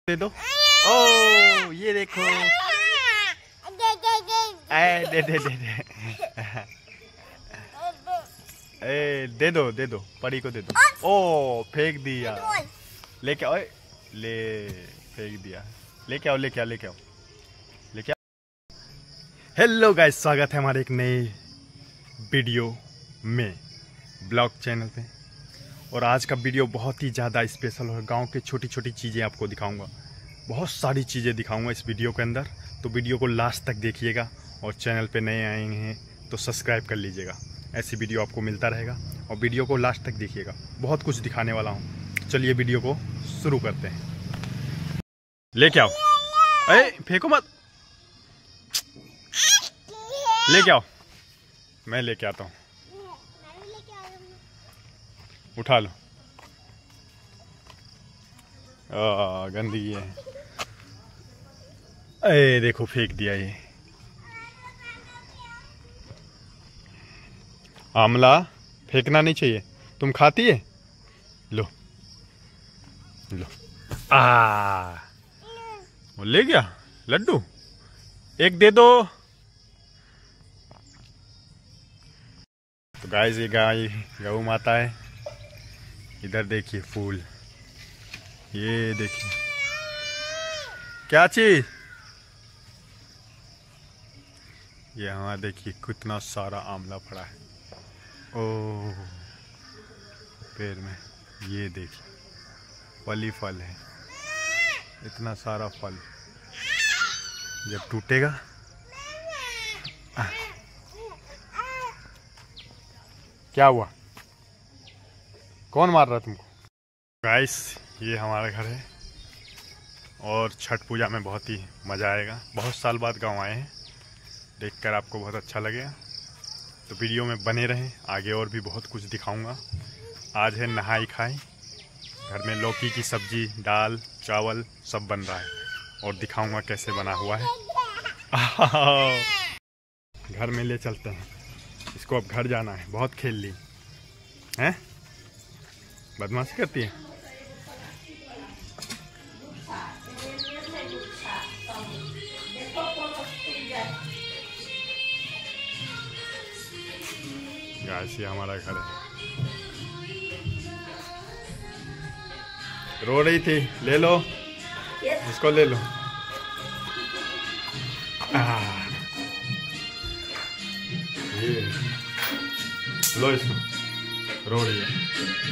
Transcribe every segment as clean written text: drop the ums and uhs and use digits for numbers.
दे दो। ओ ये देखो, दे दे दे दे दे दो परी को दे दो। ओ फेंक दिया, लेके आओ, ले फेंक दिया, लेके आओ लेके आओ लेके आओ लेके आओ। हेलो गाइस, स्वागत है हमारे एक नए वीडियो में ब्लॉग चैनल पे। और आज का वीडियो बहुत ही ज़्यादा स्पेशल है। गांव के छोटी छोटी चीज़ें आपको दिखाऊंगा, बहुत सारी चीज़ें दिखाऊंगा इस वीडियो के अंदर। तो वीडियो को लास्ट तक देखिएगा और चैनल पे नए आए हैं तो सब्सक्राइब कर लीजिएगा, ऐसी वीडियो आपको मिलता रहेगा। और वीडियो को लास्ट तक देखिएगा, बहुत कुछ दिखाने वाला हूँ। चलिए वीडियो को शुरू करते हैं। लेके आओ, अरे फेंको मत, लेके आओ, मैं लेके आता हूँ। उठा लो, गंदगी है। अरे देखो फेंक दिया ये आमला, फेंकना नहीं चाहिए। तुम खाती है? लो लो, वो ले गया लड्डू, एक दे दो। तो गाइस, ये गाय गौ माता है। इधर देखिए फूल, ये देखिए क्या चीज, ये हमारा देखिए कितना सारा आंवला पड़ा है। ओ पेड़ में ये देखिए फल ही फल है, इतना सारा फल जब टूटेगा। क्या हुआ, कौन मार रहा तुमको? गाइस, ये हमारा घर है और छठ पूजा में बहुत ही मज़ा आएगा। बहुत साल बाद गांव आए हैं, देखकर आपको बहुत अच्छा लगेगा। तो वीडियो में बने रहें, आगे और भी बहुत कुछ दिखाऊंगा। आज है नहाई खाई, घर में लौकी की सब्जी, दाल, चावल सब बन रहा है और दिखाऊंगा कैसे बना हुआ है। घर में ले चलते हैं इसको, अब घर जाना है। बहुत खेल ली हैं, बदमाशी करती है। गाइस, ये हमारा घर है। रो रही थी, ले लो इसको, ले लो। ये लो इसको, रो रही है।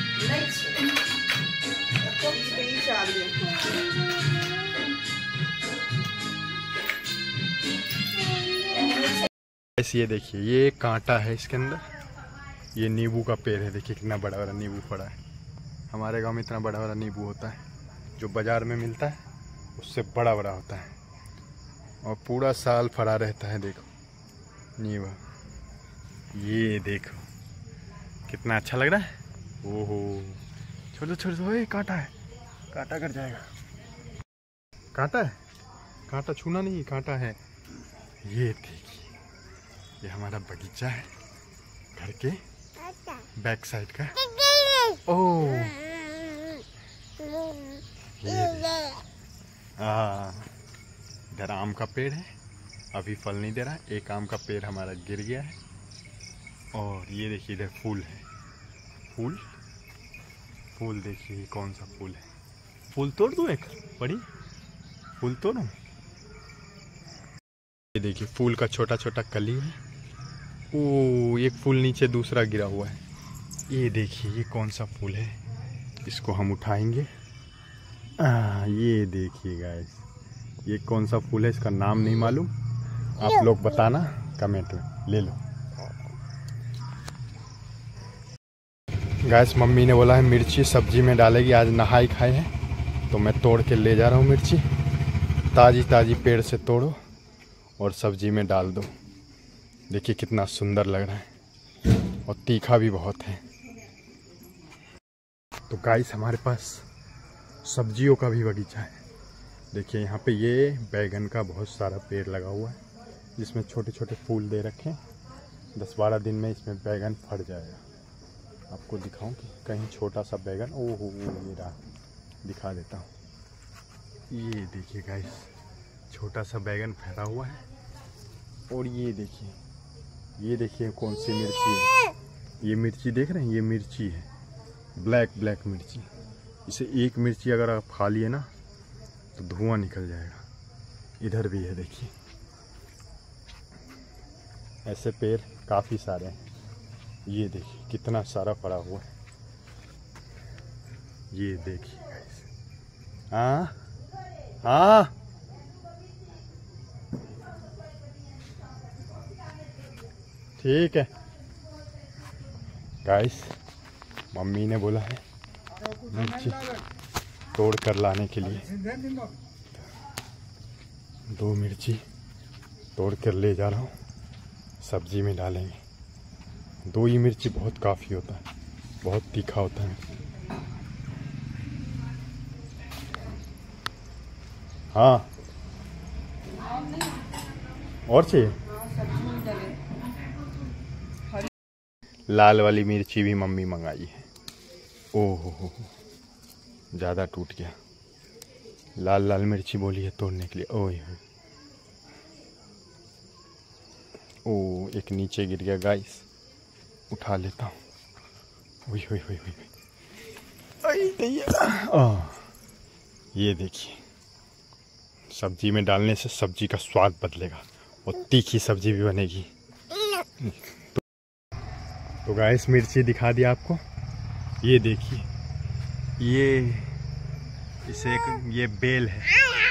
ये देखिए, ये कांटा है इसके अंदर। ये नींबू का पेड़ है, देखिए कितना बड़ा बड़ा नींबू पड़ा है। हमारे गांव में इतना बड़ा बड़ा नींबू होता है, जो बाजार में मिलता है उससे बड़ा बड़ा होता है और पूरा साल फरा रहता है। देखो नींबू, ये देखो कितना अच्छा लग रहा है। ओहो, छोड़ दो छोड़ दो, ये कांटा है, कांटा कट जाएगा। कांटा है, कांटा छूना नहीं, कांटा है। ये देखिए, ये हमारा बगीचा है घर के बैक साइड का। ओह, इधर आम का पेड़ है, अभी फल नहीं दे रहा है। एक आम का पेड़ हमारा गिर गया है। और ये देखिए इधर फूल है, फूल फूल देखिए कौन सा फूल है। फूल तोड़ दूं, एक बड़ी फूल तोड़ूं। ये देखिए फूल का छोटा छोटा कली है। ओ, एक फूल नीचे दूसरा गिरा हुआ है। ये देखिए ये कौन सा फूल है, इसको हम उठाएंगे। ये देखिए गाइस, ये कौन सा फूल है, इसका नाम नहीं मालूम, आप लोग बताना कमेंट में। ले लो गाइस, मम्मी ने बोला है मिर्ची सब्जी में डालेगी, आज नहाई खाए हैं तो मैं तोड़ के ले जा रहा हूँ मिर्ची। ताज़ी ताज़ी पेड़ से तोड़ो और सब्जी में डाल दो। देखिए कितना सुंदर लग रहा है और तीखा भी बहुत है। तो गाइस, हमारे पास सब्जियों का भी बगीचा है। देखिए यहाँ पे ये बैगन का बहुत सारा पेड़ लगा हुआ है, जिसमें छोटे छोटे फूल दे रखे हैं। 10-12 दिन में इसमें बैगन फट जाएगा। आपको दिखाऊं कि कहीं छोटा सा बैगन, ओहो ये रहा, दिखा देता हूँ। ये देखिए गाइस, छोटा सा बैगन फैला हुआ है। और ये देखिए कौन सी मिर्ची है। ये मिर्ची देख रहे हैं, ये मिर्ची है, ब्लैक मिर्ची। इसे एक मिर्ची अगर आप खा लिए ना तो धुआं निकल जाएगा। इधर भी है देखिए, ऐसे पेड़ काफ़ी सारे हैं। ये देखिए कितना सारा पड़ा हुआ है। ये देखिए गाइस, हाँ ठीक है गाइस, मम्मी ने बोला है मिर्ची तोड़ कर लाने के लिए। 2 मिर्ची तोड़ कर ले जा रहा हूँ, सब्जी में डालेंगे। 2 ही मिर्ची बहुत काफ़ी होता है, बहुत तीखा होता है। हाँ और चाहिए। लाल वाली मिर्ची भी मम्मी मंगाई है। ओहो ज़्यादा टूट गया। लाल मिर्ची बोली है तोड़ने के लिए। ओए ओ एक नीचे गिर गया गाइस, उठा लेता हूँ। ये देखिए, सब्जी में डालने से सब्जी का स्वाद बदलेगा और तीखी सब्जी भी बनेगी। तो गाइस मिर्ची दिखा दिया आपको। ये देखिए, ये बेल है।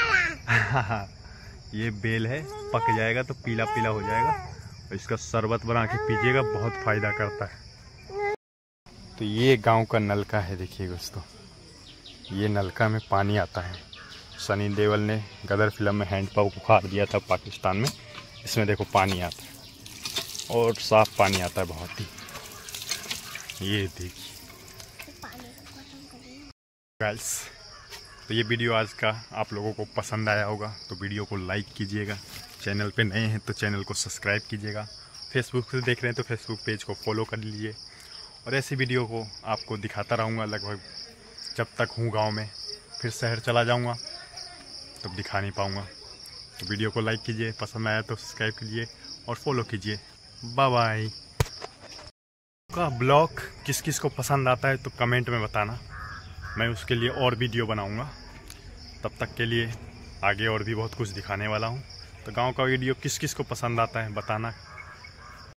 ये बेल है, पक जाएगा तो पीला पीला हो जाएगा और इसका शरबत बना के पीजिएगा, बहुत फायदा करता है। तो ये गांव का नलका है। देखिए दोस्तों, ये नलका में पानी आता है। सनी देओल ने गदर फिल्म में हैंडपंप उखाड़ दिया था पाकिस्तान में। इसमें देखो पानी आता है और साफ पानी आता है बहुत ही। ये देखिए गाइस, तो ये वीडियो आज का आप लोगों को पसंद आया होगा तो वीडियो को लाइक कीजिएगा। चैनल पे नए हैं तो चैनल को सब्सक्राइब कीजिएगा। फेसबुक से देख रहे हैं तो फेसबुक पेज को फॉलो कर लीजिए। और ऐसी वीडियो को आपको दिखाता रहूँगा लगभग जब तक हूँ गांव में। फिर शहर चला जाऊँगा तब दिखा नहीं पाऊँगा। तो वीडियो को लाइक कीजिए, पसंद आया तो सब्सक्राइब कीजिए और फॉलो कीजिए। Bye bye. का ब्लॉग किस किस को पसंद आता है तो कमेंट में बताना, मैं उसके लिए और वीडियो बनाऊंगा। तब तक के लिए आगे और भी बहुत कुछ दिखाने वाला हूं। तो गांव का वीडियो किस किस को पसंद आता है बताना।